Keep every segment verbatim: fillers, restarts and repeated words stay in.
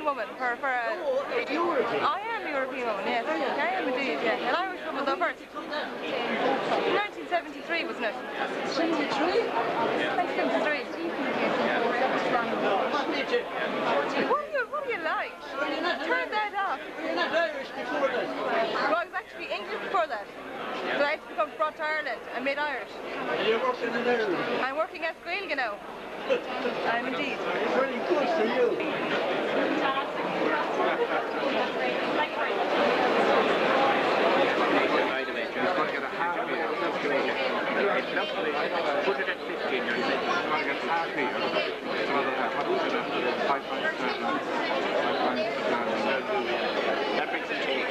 woman for, for a... Oh, a European? I am a European woman, yes. I am indeed, yeah. An Irish woman though first. nineteen seventy-three, wasn't it? seventy-three? nineteen seventy-three. What did you? What do you, what do you like? Turn that off. Were you not Irish before that? Well, I was actually English before that. So I had to become brought to Ireland. I made Irish. And you're working in Ireland? I'm working at Gael now. I'm indeed. Very good for you. Put it at fifteen, you're saying. I'm going to get half here. That brings the change.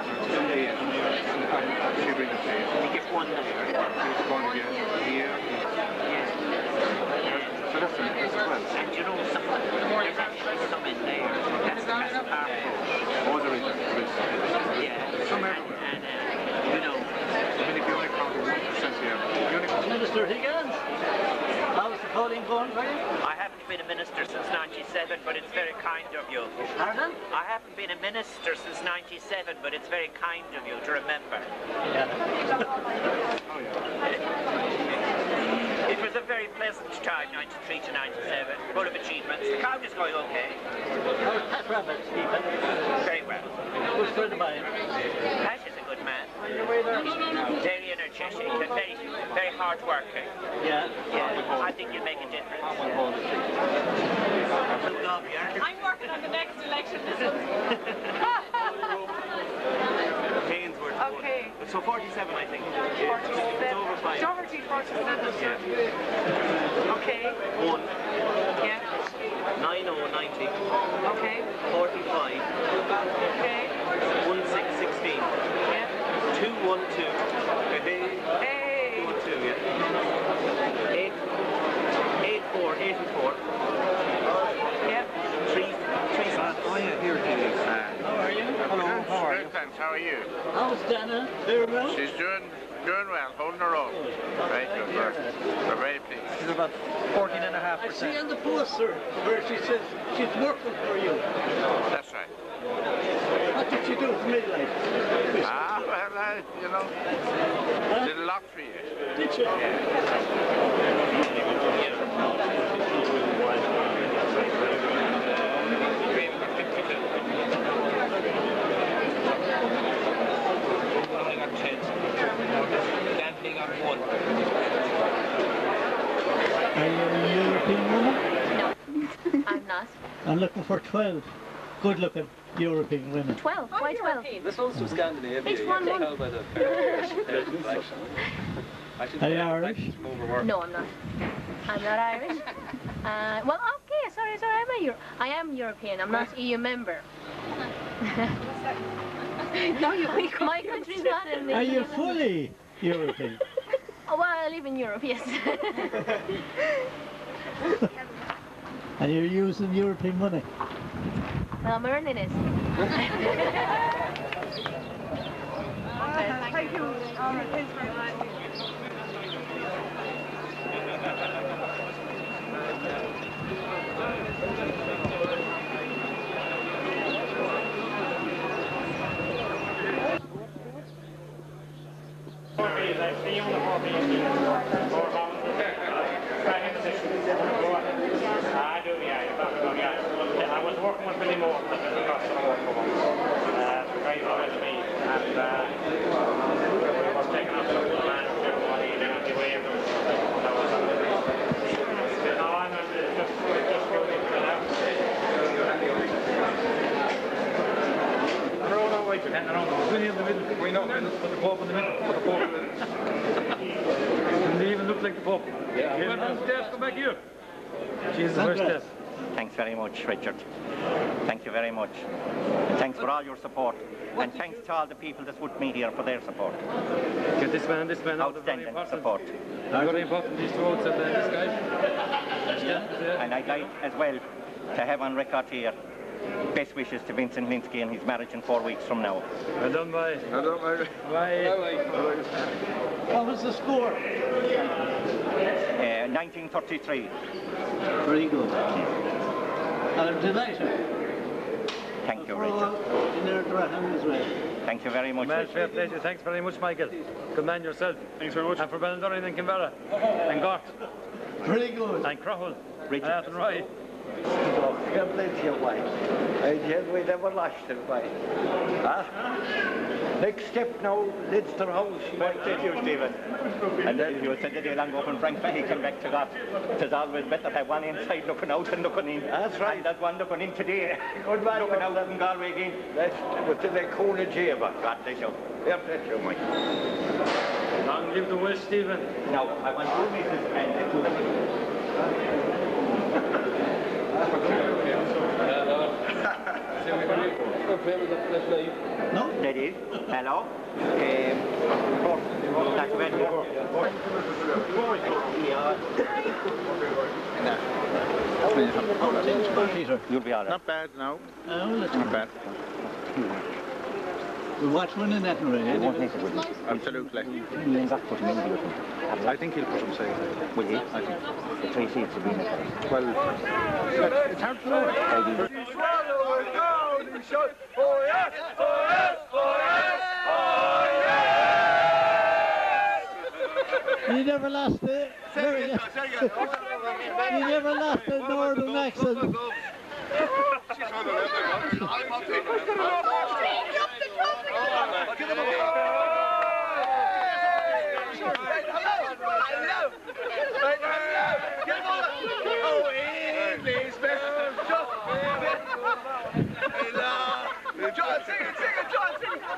She brings the change. You get one there. He's going to get here. So that's a well. And you know, some, there's actually some in there. That's the best part. Oh, there is. Yeah. Some everywhere. And, uh, you know, I mean, if you only count one percent here. Minister Higgins, how's the polling going for you? I haven't been a minister since ninety-seven, but it's very kind of you. Pardon? I haven't been a minister since ninety-seven, but it's very kind of you to remember. Yeah. Oh, yeah. It was a very pleasant time, ninety-three to ninety-seven, full of achievements. The count is going okay. How's Pat Rabbit, Stephen? Very well. Good friend of mine. Pat is a good man. He's very energetic and very, very hard working. Yeah. Yeah, I think you'll make a difference. I'm working on the next election. Okay. So forty-seven, I think. forty-seven. It's over five. Georgie, forty-seven. Yeah. Okay. One. Yeah. Nine oh ninety. Okay. Forty-five. Okay. One six sixteen. Yeah. Two one two. Hey. Hey. Two one two. Yeah. Eight. Eight four. Eighty-four. Yeah. Three. Three. Oh yeah. Here it is. How are you? Hello. How are you? Thanks, how are you? How's Dana? Very well? She's doing doing well, holding her own. Very good, we're, we're very pleased. She's about fourteen and a half I percent. see on the poster where she says she's working for you. That's right. What did she do for midlife? Ah, well, I, you know, Huh? did a lot for you. Did she? Are you a European woman? No, I'm not. I'm looking for twelve good-looking European women. twelve? Why twelve? This one's from Scandinavia. Each one You can one. tell by the complexion. Are you Irish? No, I'm not. I'm not Irish. Uh, well, okay, sorry, sorry, I'm a Euro I am European. I'm not E U member. No, you My country's not in the Are E U you member. fully European? Oh, well, I live in Europe, yes. And you're using European money? Well, I'm earning it. Thank you. Um, thanks very much. I was working with Billy Moore, but I got some work for him. Uh, the guy with me, and uh, we was taking up some of the land of everybody and the way of them. No, I'm not just, just going into it now. Throw no weight, and around the Feeney in the middle. We know, put the Pope in the middle, put the Pope in the middle. And they even look like the Pope. Yeah. Well, Steph, come back here. Jesus, where's Steph? Thanks very much, Richard. Thank you very much. And thanks for all your support. And thanks to all the people that put me here for their support. Get this man, this man out of very Outstanding important. support. Very important, these two votes and uh, this guy. Yeah. And I'd like as well to have on record here best wishes to Vincent Linsky and his marriage in four weeks from now. Well done, bye. Well done, bye. Bye. What was the score? Uh, nineteen thirty-three. Very good. And I'm delighted Thank you very much. Man, fair play to you. Thanks very much, Michael. Good man yourself. Thanks very much. And for Ballindorin and Kinvara. And Gort. Very good. And Crowell. Richard. And Athenry. Fair play to you, Why? I tell we never lost it, Why? Huh? Next step now, Leinster House. Well, thank you, Stephen. And then you said the day long open Frank Fahey came back to God. It's always better to have one inside looking out and looking in. That's right. And that one looking in today. Good man. Looking out from Galway again. That's what they call a jabber. God bless you. Fair play to you, Mike. Long live the West, Stephen. Now, I want two misses and the two No, that is. Hello. Um, that's right here. Peter. You'll be all right. Not bad, no. Oh, that's Not bad. We'll watch one in Athenry, eh? Absolutely. You ain't got to put him in the open. I think he'll put him second. Will he? I think. The three seats will be in it. Well, it's hard to know. You never lost it. You never lost the northern accent. John, sing it, sing it, John, sing it!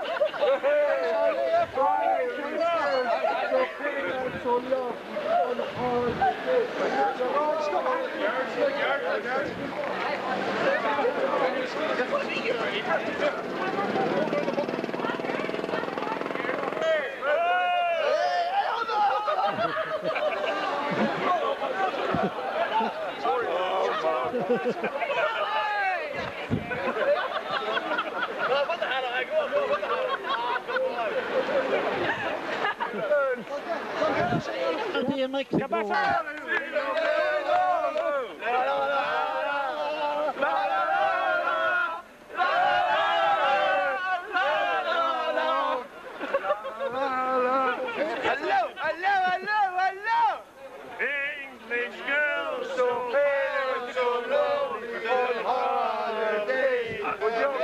In Mexico. English girls so fair and so lovely on holiday.